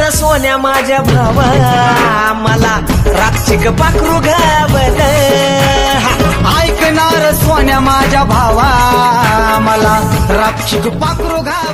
सोन्या माझ्या भावा मला राक्षिक पाखरू घावल ऐकणार सोन्या माझ्या भावा मला राक्षिक पाखरू घावल